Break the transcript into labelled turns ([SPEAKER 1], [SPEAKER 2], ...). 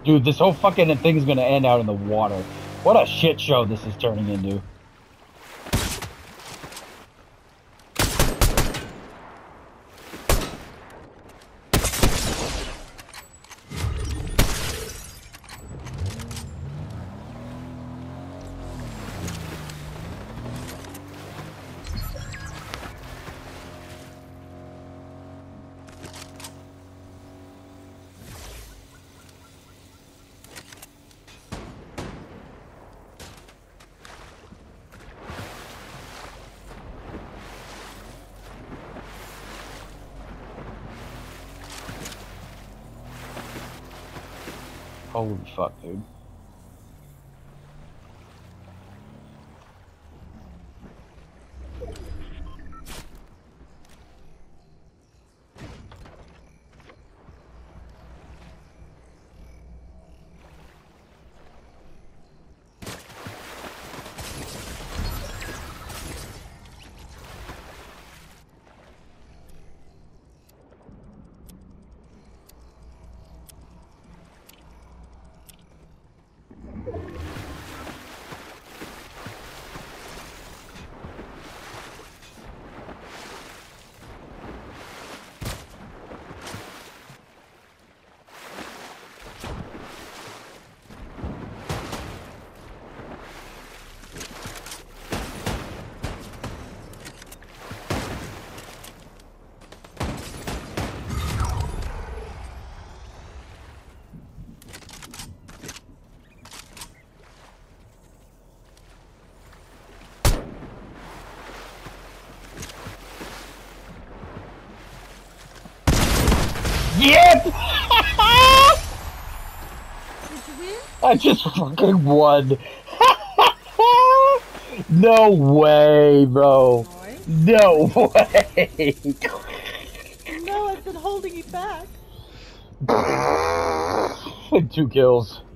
[SPEAKER 1] Dude, this whole fucking thing's gonna end out in the water. What a shit show this is turning into. Holy fuck, dude. Yep!
[SPEAKER 2] Did you win?
[SPEAKER 1] I just fucking won. No way, bro.
[SPEAKER 2] Boy.
[SPEAKER 1] No way.
[SPEAKER 2] No, I've been holding you back.
[SPEAKER 1] 2 kills.